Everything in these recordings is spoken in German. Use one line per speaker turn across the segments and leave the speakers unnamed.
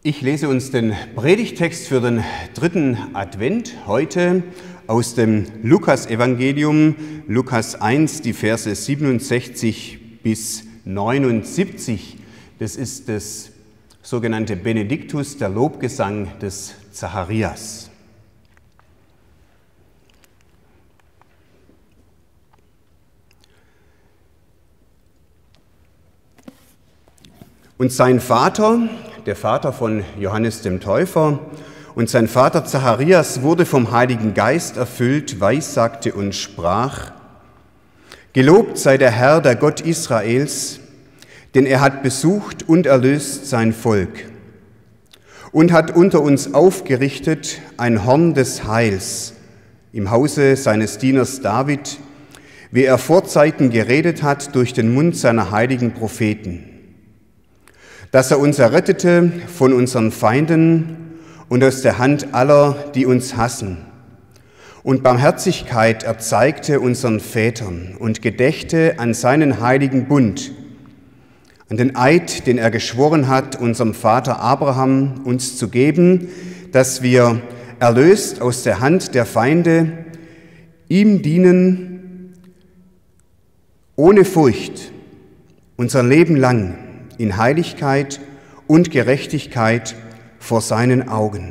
Ich lese uns den Predigttext für den 3. Advent heute aus dem Lukas-Evangelium, Lukas 1, die Verse 67 bis 79. Das ist das sogenannte Benediktus, der Lobgesang des Zacharias. Und sein Vater, der Vater von Johannes dem Täufer, und sein Vater Zacharias wurde vom Heiligen Geist erfüllt, weissagte und sprach: Gelobt sei der Herr, der Gott Israels, denn er hat besucht und erlöst sein Volk und hat unter uns aufgerichtet ein Horn des Heils im Hause seines Dieners David, wie er vorzeiten geredet hat durch den Mund seiner heiligen Propheten, dass er uns errettete von unseren Feinden und aus der Hand aller, die uns hassen, und Barmherzigkeit erzeigte unseren Vätern und gedächte an seinen heiligen Bund, an den Eid, den er geschworen hat, unserem Vater Abraham uns zu geben, dass wir, erlöst aus der Hand der Feinde, ihm dienen ohne Furcht unser Leben lang in Heiligkeit und Gerechtigkeit vor seinen Augen.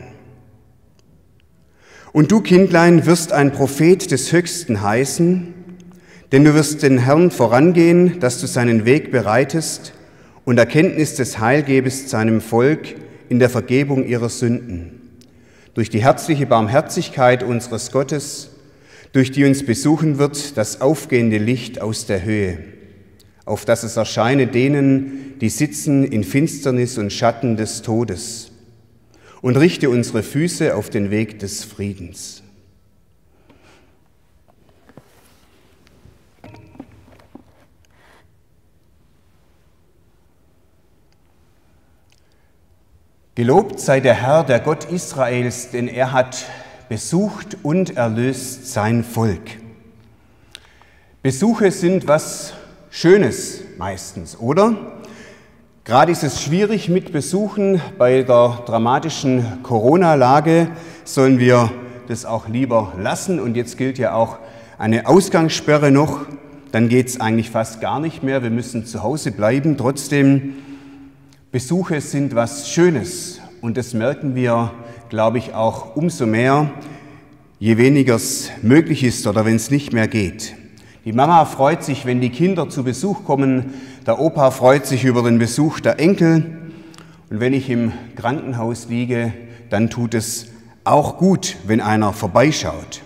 Und du, Kindlein, wirst ein Prophet des Höchsten heißen, denn du wirst den Herrn vorangehen, dass du seinen Weg bereitest und Erkenntnis des Heil gebest seinem Volk in der Vergebung ihrer Sünden, durch die herzliche Barmherzigkeit unseres Gottes, durch die uns besuchen wird das aufgehende Licht aus der Höhe, auf dass es erscheine denen, die sitzen in Finsternis und Schatten des Todes, und richte unsere Füße auf den Weg des Friedens. Gelobt sei der Herr, der Gott Israels, denn er hat besucht und erlöst sein Volk. Besuche sind was Schönes meistens, oder? Gerade ist es schwierig mit Besuchen. Bei der dramatischen Corona-Lage sollen wir das auch lieber lassen. Und jetzt gilt ja auch eine Ausgangssperre noch. Dann geht es eigentlich fast gar nicht mehr. Wir müssen zu Hause bleiben. Trotzdem, Besuche sind was Schönes. Und das merken wir, glaube ich, auch umso mehr, je weniger es möglich ist oder wenn es nicht mehr geht. Die Mama freut sich, wenn die Kinder zu Besuch kommen. Der Opa freut sich über den Besuch der Enkel. Und wenn ich im Krankenhaus liege, dann tut es auch gut, wenn einer vorbeischaut.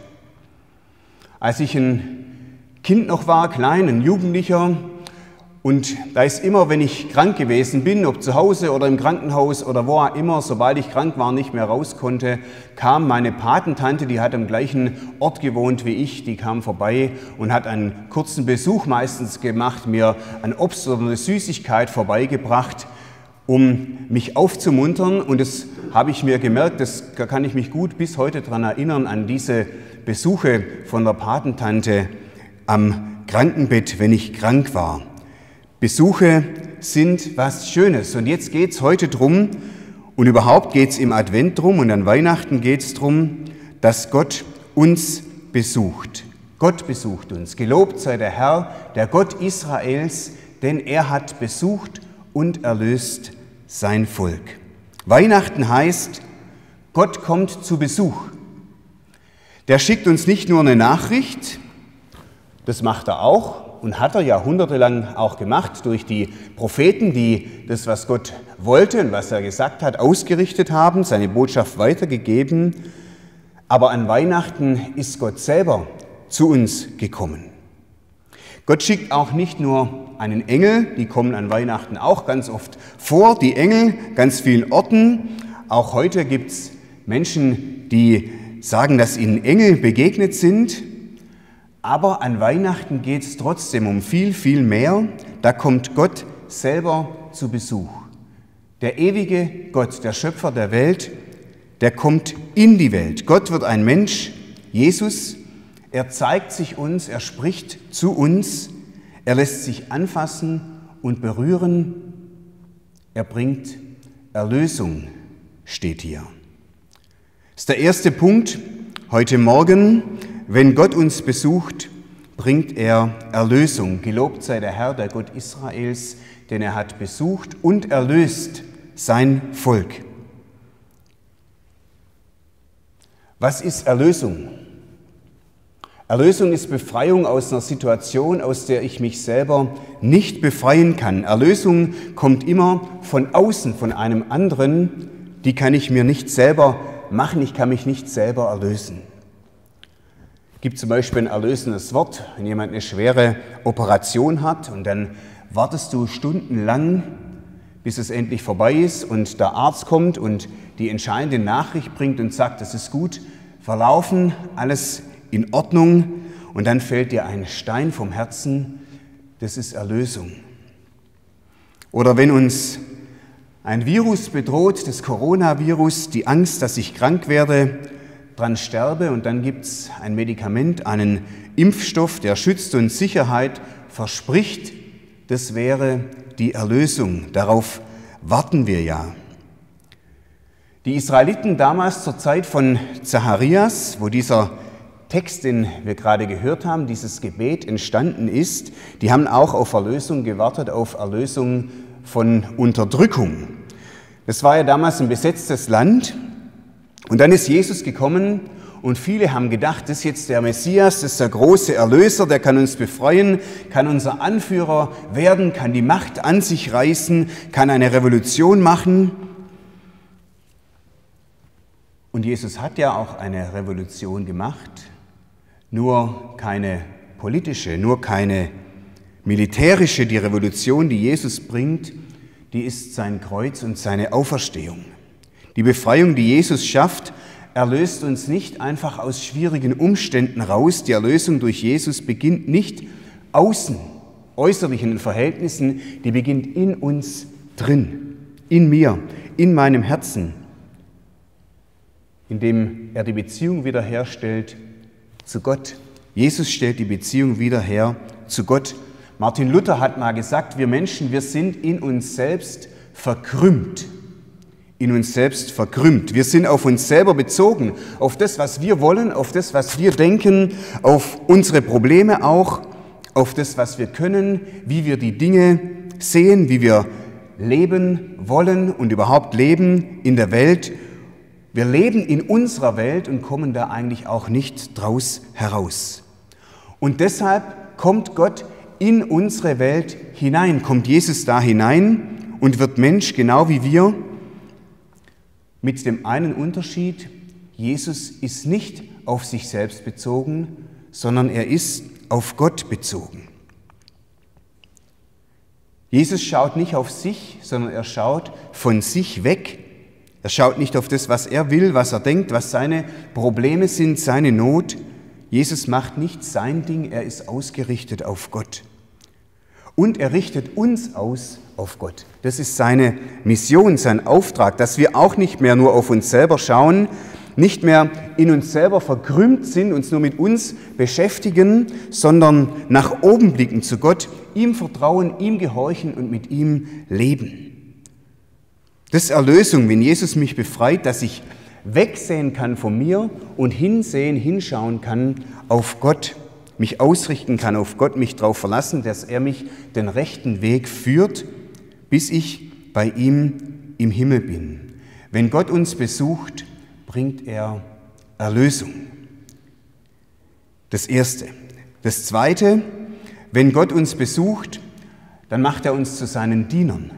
Als ich ein Kind noch war, klein, ein Jugendlicher, und da ist immer, wenn ich krank gewesen bin, ob zu Hause oder im Krankenhaus oder wo auch immer, sobald ich krank war, nicht mehr raus konnte, kam meine Patentante, die hat am gleichen Ort gewohnt wie ich, die kam vorbei und hat einen kurzen Besuch meistens gemacht, mir ein Obst oder eine Süßigkeit vorbeigebracht, um mich aufzumuntern. Und das habe ich mir gemerkt, da kann ich mich gut bis heute daran erinnern, an diese Besuche von der Patentante am Krankenbett, wenn ich krank war. Besuche sind was Schönes. Und jetzt geht es heute drum, und überhaupt geht es im Advent drum und an Weihnachten geht es drum, dass Gott uns besucht. Gott besucht uns. Gelobt sei der Herr, der Gott Israels, denn er hat besucht und erlöst sein Volk. Weihnachten heißt, Gott kommt zu Besuch. Der schickt uns nicht nur eine Nachricht, das macht er auch, und hat er jahrhundertelang auch gemacht durch die Propheten, die das, was Gott wollte und was er gesagt hat, ausgerichtet haben, seine Botschaft weitergegeben. Aber an Weihnachten ist Gott selber zu uns gekommen. Gott schickt auch nicht nur einen Engel, die kommen an Weihnachten auch ganz oft vor, die Engel, ganz vielen Orten. Auch heute gibt es Menschen, die sagen, dass ihnen Engel begegnet sind. Aber an Weihnachten geht es trotzdem um viel, viel mehr. Da kommt Gott selber zu Besuch. Der ewige Gott, der Schöpfer der Welt, der kommt in die Welt. Gott wird ein Mensch, Jesus. Er zeigt sich uns, er spricht zu uns, er lässt sich anfassen und berühren. Er bringt Erlösung steht hier. Das ist der erste Punkt heute Morgen. Wenn Gott uns besucht, bringt er Erlösung. Gelobt sei der Herr, der Gott Israels, denn er hat besucht und erlöst sein Volk. Was ist Erlösung? Erlösung ist Befreiung aus einer Situation, aus der ich mich selber nicht befreien kann. Erlösung kommt immer von außen, von einem anderen. Die kann ich mir nicht selber machen, ich kann mich nicht selber erlösen. Es gibt zum Beispiel ein erlösendes Wort, wenn jemand eine schwere Operation hat und dann wartest du stundenlang, bis es endlich vorbei ist und der Arzt kommt und die entscheidende Nachricht bringt und sagt, es ist gut verlaufen, alles in Ordnung, und dann fällt dir ein Stein vom Herzen, das ist Erlösung. Oder wenn uns ein Virus bedroht, das Coronavirus, die Angst, dass ich krank werde, dran sterbe, und dann gibt es ein Medikament, einen Impfstoff, der schützt und Sicherheit verspricht, das wäre die Erlösung. Darauf warten wir ja. Die Israeliten damals zur Zeit von Zacharias, wo dieser Text, den wir gerade gehört haben, dieses Gebet entstanden ist, die haben auch auf Erlösung gewartet, auf Erlösung von Unterdrückung. Das war ja damals ein besetztes Land, und dann ist Jesus gekommen und viele haben gedacht, das ist jetzt der Messias, das ist der große Erlöser, der kann uns befreien, kann unser Anführer werden, kann die Macht an sich reißen, kann eine Revolution machen. Und Jesus hat ja auch eine Revolution gemacht, nur keine politische, nur keine militärische. Die Revolution, die Jesus bringt, die ist sein Kreuz und seine Auferstehung. Die Befreiung, die Jesus schafft, erlöst uns nicht einfach aus schwierigen Umständen raus. Die Erlösung durch Jesus beginnt nicht außen, äußerlich in den Verhältnissen, die beginnt in uns drin, in mir, in meinem Herzen, indem er die Beziehung wiederherstellt zu Gott. Jesus stellt die Beziehung wieder her zu Gott. Martin Luther hat mal gesagt, wir Menschen, wir sind in uns selbst verkrümmt. In uns selbst verkrümmt. Wir sind auf uns selber bezogen, auf das, was wir wollen, auf das, was wir denken, auf unsere Probleme auch, auf das, was wir können, wie wir die Dinge sehen, wie wir leben wollen und überhaupt leben in der Welt. Wir leben in unserer Welt und kommen da eigentlich auch nicht draus heraus. Und deshalb kommt Gott in unsere Welt hinein, kommt Jesus da hinein und wird Mensch, genau wie wir, mit dem einen Unterschied: Jesus ist nicht auf sich selbst bezogen, sondern er ist auf Gott bezogen. Jesus schaut nicht auf sich, sondern er schaut von sich weg. Er schaut nicht auf das, was er will, was er denkt, was seine Probleme sind, seine Not. Jesus macht nicht sein Ding, er ist ausgerichtet auf Gott. Und er richtet uns aus auf Gott. Das ist seine Mission, sein Auftrag, dass wir auch nicht mehr nur auf uns selber schauen, nicht mehr in uns selber verkrümmt sind, uns nur mit uns beschäftigen, sondern nach oben blicken zu Gott, ihm vertrauen, ihm gehorchen und mit ihm leben. Das ist Erlösung, wenn Jesus mich befreit, dass ich wegsehen kann von mir und hinschauen kann auf Gott, mich ausrichten kann auf Gott, mich darauf verlassen, dass er mich den rechten Weg führt, bis ich bei ihm im Himmel bin. Wenn Gott uns besucht, bringt er Erlösung. Das Erste. Das Zweite, wenn Gott uns besucht, dann macht er uns zu seinen Dienern.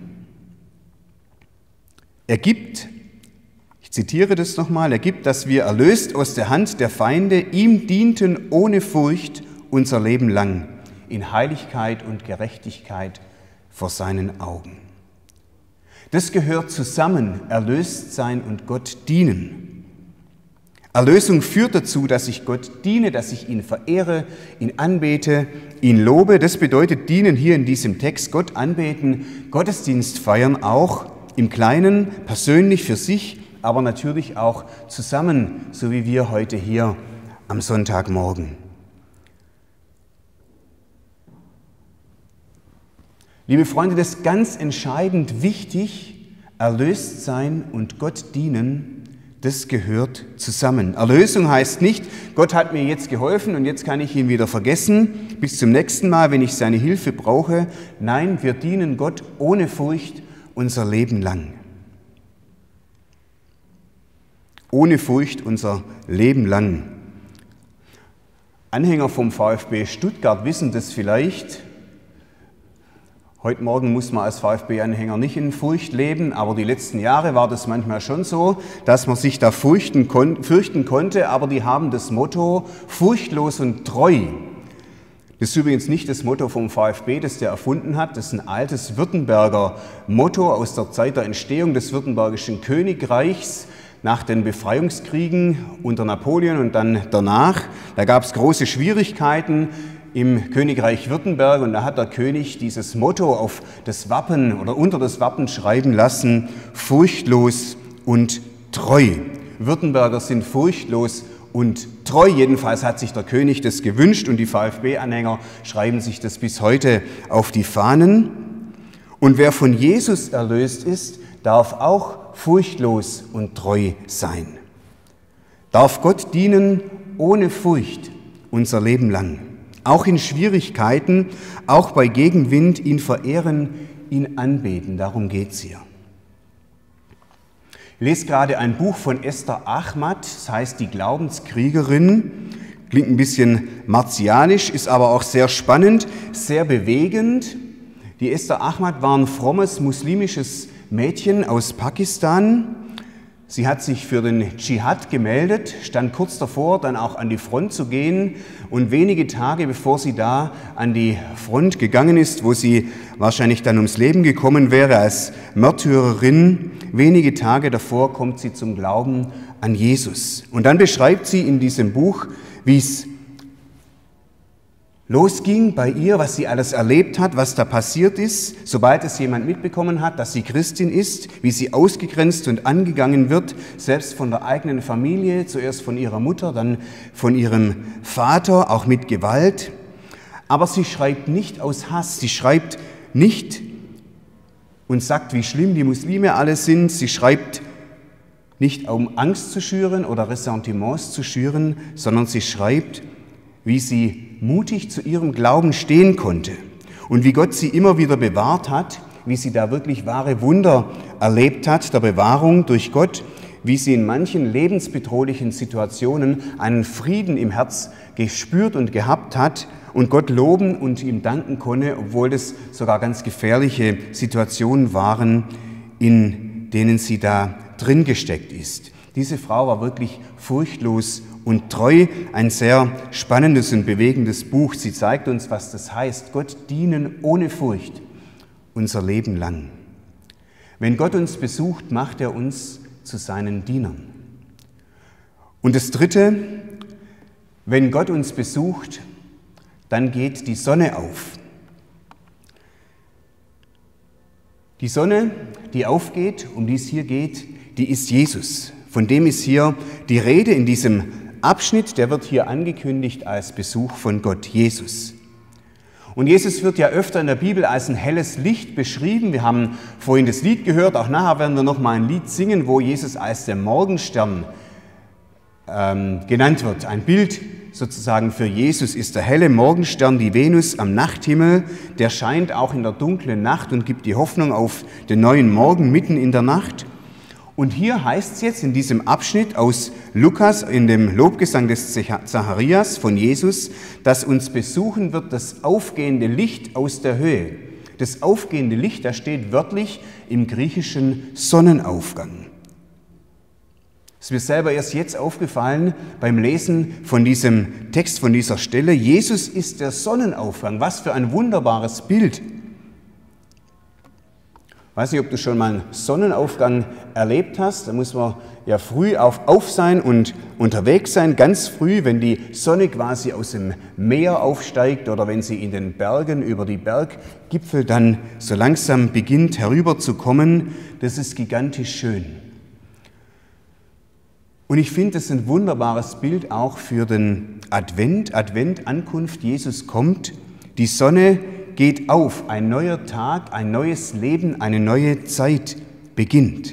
Er gibt, ich zitiere das nochmal, er gibt, dass wir erlöst aus der Hand der Feinde ihm dienten ohne Furcht unser Leben lang, in Heiligkeit und Gerechtigkeit vor seinen Augen. Das gehört zusammen, erlöst sein und Gott dienen. Erlösung führt dazu, dass ich Gott diene, dass ich ihn verehre, ihn anbete, ihn lobe. Das bedeutet dienen hier in diesem Text, Gott anbeten, Gottesdienst feiern, auch im Kleinen, persönlich für sich, aber natürlich auch zusammen, so wie wir heute hier am Sonntagmorgen. Liebe Freunde, das ist ganz entscheidend wichtig, erlöst sein und Gott dienen, das gehört zusammen. Erlösung heißt nicht, Gott hat mir jetzt geholfen und jetzt kann ich ihn wieder vergessen, bis zum nächsten Mal, wenn ich seine Hilfe brauche. Nein, wir dienen Gott ohne Furcht unser Leben lang. Ohne Furcht unser Leben lang. Anhänger vom VfB Stuttgart wissen das vielleicht. Heute Morgen muss man als VfB-Anhänger nicht in Furcht leben, aber die letzten Jahre war das manchmal schon so, dass man sich da fürchten konnte, aber die haben das Motto furchtlos und treu. Das ist übrigens nicht das Motto vom VfB, das der erfunden hat. Das ist ein altes Württemberger Motto aus der Zeit der Entstehung des Württembergischen Königreichs nach den Befreiungskriegen unter Napoleon und dann danach. Da gab es große Schwierigkeiten im Königreich Württemberg und da hat der König dieses Motto auf das Wappen oder unter das Wappen schreiben lassen: furchtlos und treu. Württemberger sind furchtlos und treu. Jedenfalls hat sich der König das gewünscht und die VfB-Anhänger schreiben sich das bis heute auf die Fahnen. Und wer von Jesus erlöst ist, darf auch furchtlos und treu sein. Darf Gott dienen ohne Furcht unser Leben lang. Auch in Schwierigkeiten, auch bei Gegenwind, ihn verehren, ihn anbeten. Darum geht es hier. Ich lese gerade ein Buch von Esther Ahmad, das heißt Die Glaubenskriegerin. Klingt ein bisschen martialisch, ist aber auch sehr spannend, sehr bewegend. Die Esther Ahmad war ein frommes muslimisches Mädchen aus Pakistan. Sie hat sich für den Dschihad gemeldet, stand kurz davor, dann auch an die Front zu gehen. Und wenige Tage bevor sie da an die Front gegangen ist, wo sie wahrscheinlich dann ums Leben gekommen wäre als Märtyrerin, wenige Tage davor kommt sie zum Glauben an Jesus. Und dann beschreibt sie in diesem Buch, wie es losging bei ihr, was sie alles erlebt hat, was da passiert ist, sobald es jemand mitbekommen hat, dass sie Christin ist, wie sie ausgegrenzt und angegangen wird, selbst von der eigenen Familie, zuerst von ihrer Mutter, dann von ihrem Vater, auch mit Gewalt. Aber sie schreibt nicht aus Hass, sie schreibt nicht und sagt, wie schlimm die Muslime alle sind, sie schreibt nicht, um Angst zu schüren oder Ressentiments zu schüren, sondern sie schreibt, wie sie mutig zu ihrem Glauben stehen konnte und wie Gott sie immer wieder bewahrt hat, wie sie da wirklich wahre Wunder erlebt hat, der Bewahrung durch Gott, wie sie in manchen lebensbedrohlichen Situationen einen Frieden im Herz gespürt und gehabt hat und Gott loben und ihm danken konnte, obwohl das sogar ganz gefährliche Situationen waren, in denen sie da drin gesteckt ist. Diese Frau war wirklich furchtlos und treu, ein sehr spannendes und bewegendes Buch. Sie zeigt uns, was das heißt, Gott dienen ohne Furcht unser Leben lang. Wenn Gott uns besucht, macht er uns zu seinen Dienern. Und das Dritte, wenn Gott uns besucht, dann geht die Sonne auf. Die Sonne, die aufgeht, um die es hier geht, die ist Jesus. Von dem ist hier die Rede in diesem Abschnitt, der wird hier angekündigt als Besuch von Gott, Jesus. Und Jesus wird ja öfter in der Bibel als ein helles Licht beschrieben. Wir haben vorhin das Lied gehört, auch nachher werden wir noch mal ein Lied singen, wo Jesus als der Morgenstern genannt wird. Ein Bild sozusagen für Jesus ist der helle Morgenstern, die Venus am Nachthimmel. Der scheint auch in der dunklen Nacht und gibt die Hoffnung auf den neuen Morgen mitten in der Nacht. Und hier heißt es jetzt in diesem Abschnitt aus Lukas, in dem Lobgesang des Zacharias von Jesus, dass uns besuchen wird das aufgehende Licht aus der Höhe. Das aufgehende Licht, das steht wörtlich im griechischen Sonnenaufgang. Es ist mir selber erst jetzt aufgefallen beim Lesen von diesem Text, von dieser Stelle. Jesus ist der Sonnenaufgang. Was für ein wunderbares Bild. Ich weiß nicht, ob du schon mal einen Sonnenaufgang erlebt hast. Da muss man ja früh auf sein und unterwegs sein, ganz früh, wenn die Sonne quasi aus dem Meer aufsteigt oder wenn sie in den Bergen über die Berggipfel dann so langsam beginnt herüberzukommen. Das ist gigantisch schön. Und ich finde, das ist ein wunderbares Bild auch für den Advent, Ankunft, Jesus kommt, die Sonne geht auf, ein neuer Tag, ein neues Leben, eine neue Zeit beginnt.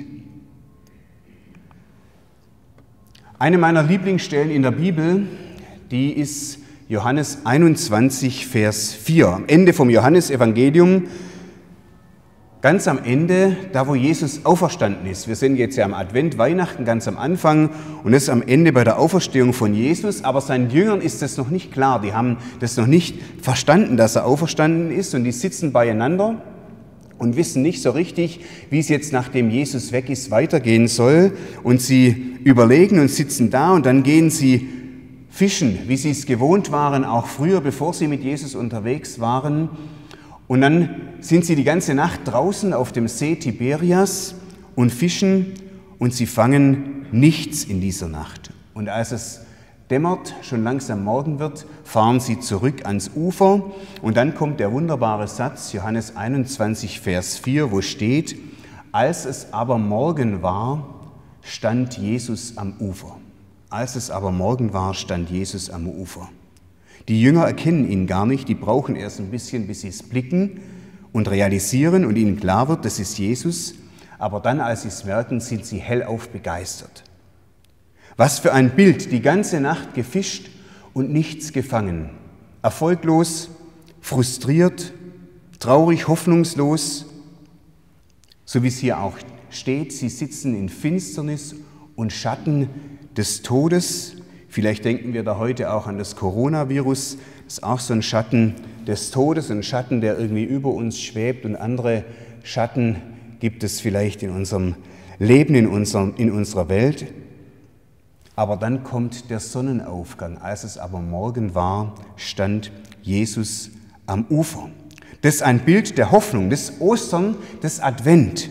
Eine meiner Lieblingsstellen in der Bibel, die ist Johannes 21, Vers 4. Am Ende vom Johannesevangelium, ganz am Ende, da wo Jesus auferstanden ist. Wir sind jetzt ja am Advent, Weihnachten, ganz am Anfang und das ist am Ende bei der Auferstehung von Jesus. Aber seinen Jüngern ist das noch nicht klar. Die haben das noch nicht verstanden, dass er auferstanden ist und die sitzen beieinander und wissen nicht so richtig, wie es jetzt, nachdem Jesus weg ist, weitergehen soll. Und sie überlegen und sitzen da und dann gehen sie fischen, wie sie es gewohnt waren, auch früher, bevor sie mit Jesus unterwegs waren. Und dann sind sie die ganze Nacht draußen auf dem See Tiberias und fischen und sie fangen nichts in dieser Nacht. Und als es dämmert, schon langsam Morgen wird, fahren sie zurück ans Ufer und dann kommt der wunderbare Satz, Johannes 21, Vers 4, wo steht, als es aber Morgen war, stand Jesus am Ufer. Als es aber Morgen war, stand Jesus am Ufer. Die Jünger erkennen ihn gar nicht, die brauchen erst ein bisschen, bis sie es blicken und realisieren und ihnen klar wird, das ist Jesus, aber dann, als sie es merken, sind sie hellauf begeistert. Was für ein Bild, die ganze Nacht gefischt und nichts gefangen. Erfolglos, frustriert, traurig, hoffnungslos, so wie es hier auch steht, sie sitzen in Finsternis und Schatten des Todes. Vielleicht denken wir da heute auch an das Coronavirus, das ist auch so ein Schatten des Todes, ein Schatten, der irgendwie über uns schwebt und andere Schatten gibt es vielleicht in unserem Leben, in unserer Welt. Aber dann kommt der Sonnenaufgang. Als es aber Morgen war, stand Jesus am Ufer. Das ist ein Bild der Hoffnung, des Ostern, des Advent.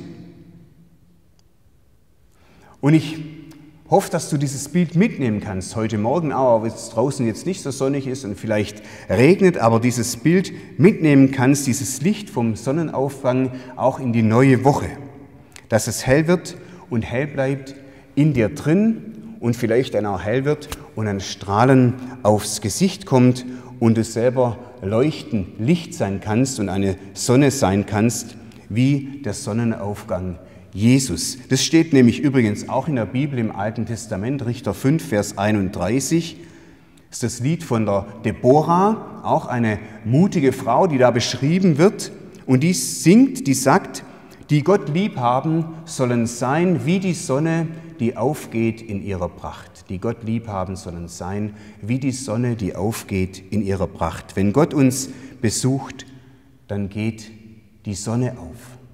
Und ich hoffe, dass du dieses Bild mitnehmen kannst, heute Morgen auch, wenn es draußen jetzt nicht so sonnig ist und vielleicht regnet, aber dieses Bild mitnehmen kannst, dieses Licht vom Sonnenaufgang auch in die neue Woche. Dass es hell wird und hell bleibt in dir drin und vielleicht dann auch hell wird und ein Strahlen aufs Gesicht kommt und du selber leuchten, Licht sein kannst und eine Sonne sein kannst, wie der Sonnenaufgang Jesus. Das steht nämlich übrigens auch in der Bibel im Alten Testament, Richter 5, Vers 31. Das ist das Lied von der Deborah, auch eine mutige Frau, die da beschrieben wird. Und die singt, die sagt, die Gott lieb haben, sollen sein wie die Sonne, die aufgeht in ihrer Pracht. Die Gott lieb haben, sollen sein wie die Sonne, die aufgeht in ihrer Pracht. Wenn Gott uns besucht, dann geht die Sonne auf.